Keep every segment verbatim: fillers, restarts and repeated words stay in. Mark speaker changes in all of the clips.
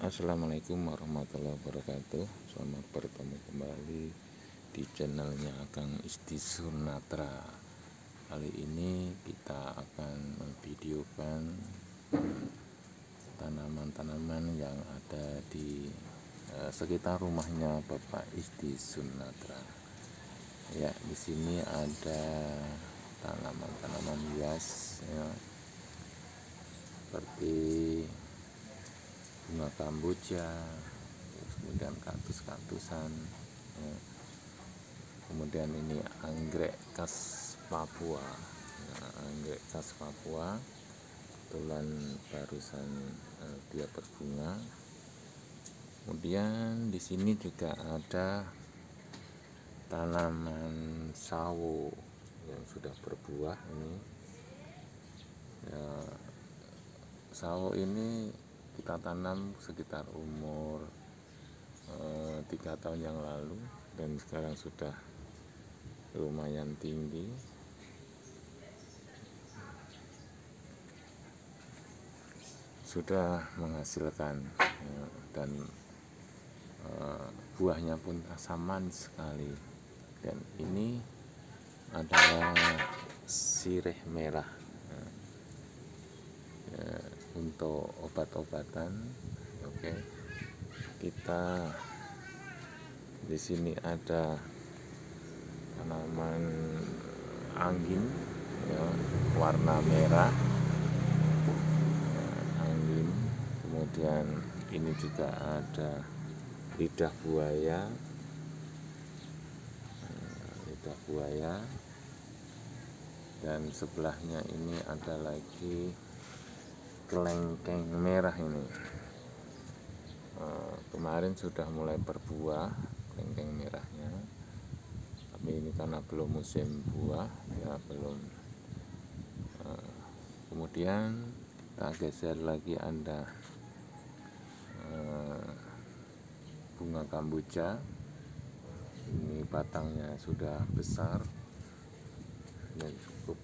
Speaker 1: Assalamualaikum warahmatullahi wabarakatuh. Selamat bertemu kembali di channelnya Kang Isti Sunatra. Kali ini kita akan memvideokan tanaman-tanaman yang ada di eh, sekitar rumahnya Bapak Isti Sunatra. Ya, di sini ada tanaman-tanaman hias ya, seperti bunga kamboja, kemudian kaktus-kaktusan ya. Kemudian ini anggrek khas Papua ya, anggrek khas Papua kebetulan barusan eh, dia berbunga. Kemudian di sini juga ada tanaman sawo yang sudah berbuah ini ya. Sawo ini kita tanam sekitar umur eh, tiga tahun yang lalu dan sekarang sudah lumayan tinggi. Sudah menghasilkan ya, dan eh, buahnya pun rasa manis sekali. Dan ini adalah sirih merah ya, ya, untuk obat-obatan. Oke, kita di sini ada tanaman angin ya, warna merah ya, angin. Kemudian ini juga ada lidah buaya lidah buaya dan sebelahnya ini ada lagi kelengkeng merah ini. Uh, kemarin sudah mulai berbuah kelengkeng merahnya, tapi ini karena belum musim buah ya belum. Uh, kemudian kita geser lagi ada uh, bunga kamboja. Ini batangnya sudah besar dan cukup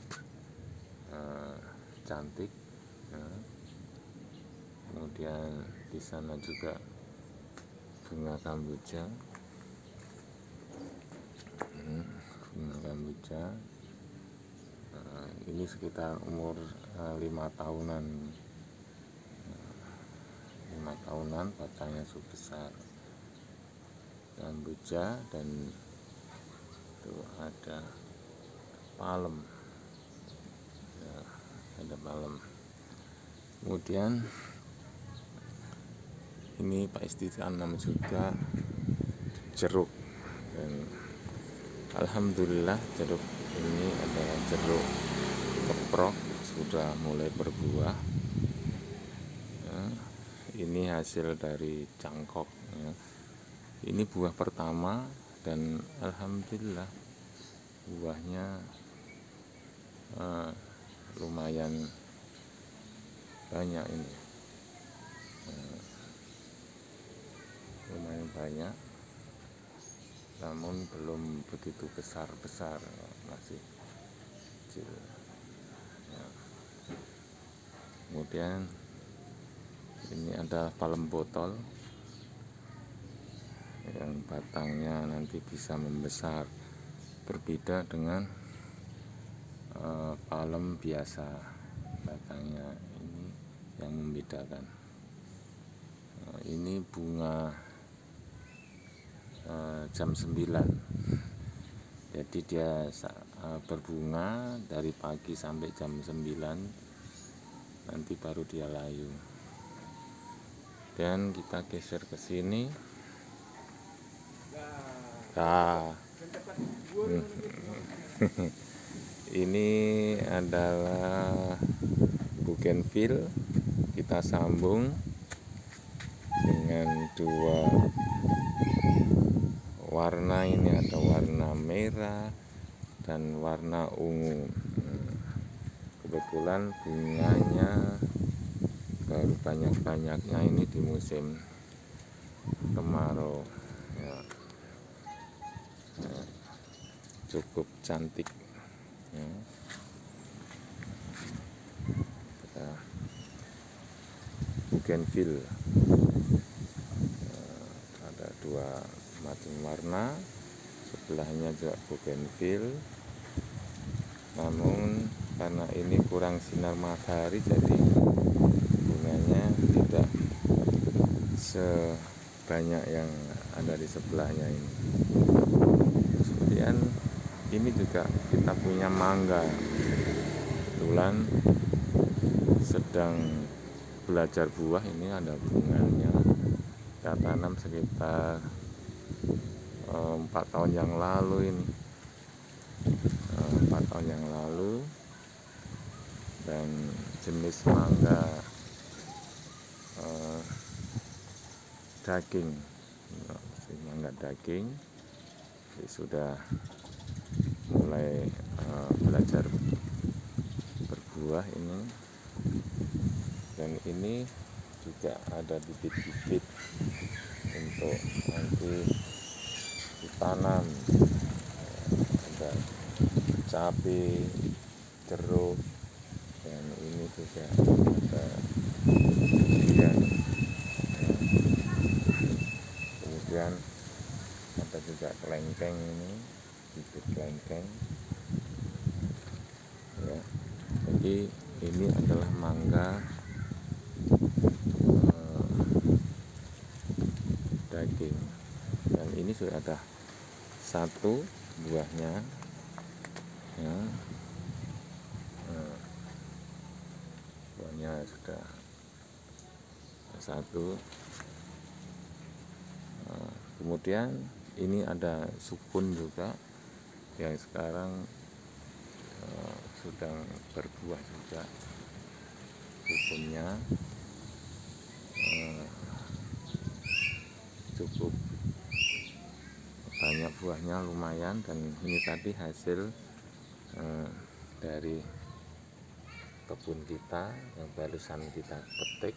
Speaker 1: uh, cantik. Ya. Kemudian di sana juga bunga kamboja, hmm, bunga kamboja. Nah, ini sekitar umur uh, lima tahunan, lima tahunan batangnya sudah besar kamboja. Dan itu ada palem, ya, ada palem. Kemudian ini Pak Isti tanam juga jeruk dan alhamdulillah jeruk ini adalah jeruk keprok sudah mulai berbuah ya. Ini hasil dari cangkok ya. Ini buah pertama dan alhamdulillah buahnya uh, lumayan banyak ini, uh, lumayan banyak, namun belum begitu besar-besar, masih kecil ya. Kemudian ini ada palem botol yang batangnya nanti bisa membesar, berbeda dengan uh, palem biasa, batangnya ini yang membedakan. Uh, ini bunga uh, jam sembilan, jadi dia uh, berbunga dari pagi sampai jam sembilan, nanti baru dia layu. Dan kita geser ke sini. Nah, ini adalah bougainville. Kita sambung dengan dua warna, ini ada warna merah dan warna ungu. Kebetulan bunganya baru banyak-banyaknya ini di musim kemarau ya. Ya, cukup cantik ya. Bougainville dua macam warna, sebelahnya juga bougainville. Namun karena ini kurang sinar matahari, jadi bunganya tidak sebanyak yang ada di sebelahnya ini. Kemudian ini juga kita punya mangga, kebetulan sedang belajar buah. Ini ada bunganya, kita tanam sekitar empat tahun yang lalu ini empat tahun yang lalu dan jenis mangga eh, daging, mangga daging. Jadi sudah mulai eh, belajar berbuah ini, dan ini juga ada bibit-bibit untuk nanti ditanam. Ada cabai, jeruk, dan ini juga ada durian. Kemudian ada juga kelengkeng, ini bibit kelengkeng ya. Jadi ini adalah mangga eh, daging, dan ini sudah ada satu buahnya ya. Nah, buahnya sudah satu. Nah, kemudian ini ada sukun juga yang sekarang uh, sedang berbuah juga. Sukunnya uh, cukup banyak buahnya, lumayan. Dan ini tadi hasil uh, dari kebun kita yang barusan kita petik.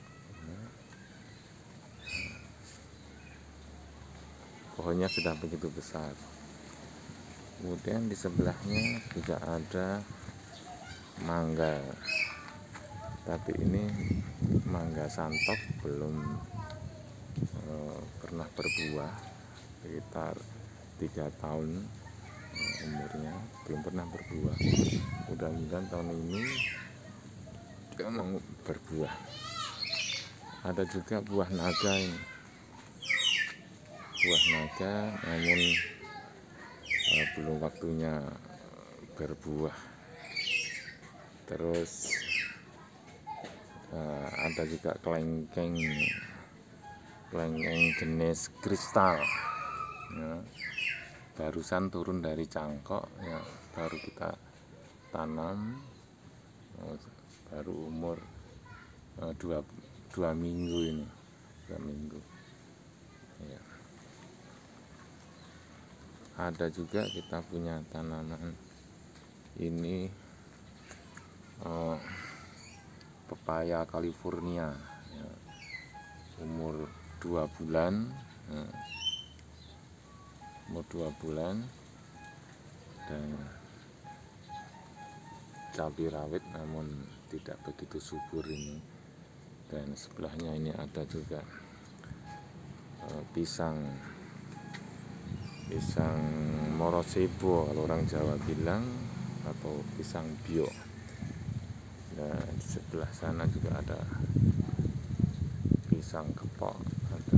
Speaker 1: Pohonnya sudah begitu besar. Kemudian di sebelahnya juga ada mangga, tapi ini mangga santok, belum eh, pernah berbuah, sekitar tiga tahun eh, umurnya, belum pernah berbuah. Mudah-mudahan tahun ini dia mau berbuah. Ada juga buah naga ini, buah naga, namun uh, belum waktunya berbuah. Terus uh, ada juga kelengkeng, kelengkeng jenis kristal ya. Barusan turun dari cangkok ya, baru kita tanam, uh, baru umur uh, dua, dua minggu ini, dua minggu ya. Ada juga kita punya tanaman ini oh, pepaya California ya, umur dua bulan ya, umur dua bulan, dan cabai rawit namun tidak begitu subur ini. Dan sebelahnya ini ada juga eh, pisang pisang Morosebo kalau orang Jawa bilang, atau pisang bio. Nah, di sebelah sana juga ada pisang kepok, ada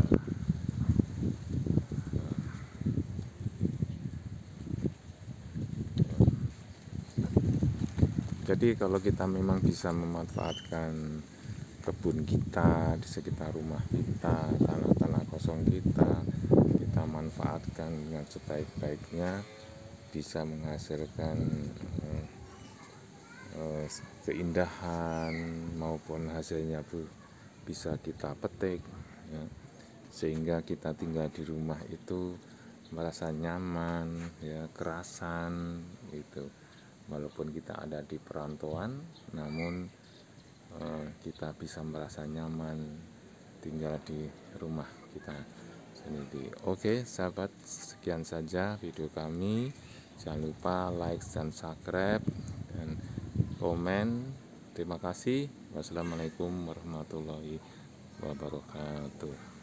Speaker 1: jadi kalau kita memang bisa memanfaatkan kebun kita di sekitar rumah kita, tanah-tanah kosong kita, kita manfaatkan dengan sebaik-baiknya, bisa menghasilkan eh, eh, keindahan maupun hasilnya bisa kita petik ya, sehingga kita tinggal di rumah itu merasa nyaman ya, kerasan gitu. Walaupun kita ada di perantauan, namun kita bisa merasa nyaman tinggal di rumah kita sendiri. Oke sahabat, sekian saja video kami. Jangan lupa like dan subscribe dan komen. Terima kasih. Wassalamualaikum warahmatullahi wabarakatuh.